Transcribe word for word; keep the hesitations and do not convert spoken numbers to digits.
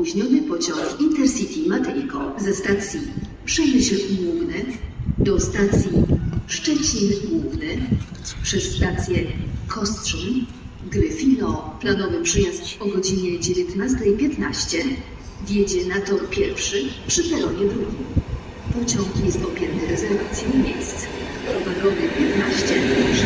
opóźniony pociąg Intercity Matejko ze stacji Przemyśl Główny do stacji Szczecin Główny przez stację Kostrzyn, Gryfino. Planowy przyjazd o godzinie dziewiętnastej piętnaście wjedzie na tor pierwszy przy peronie drugim. Pociąg jest objęty rezerwacją miejsc. Wagony piętnaście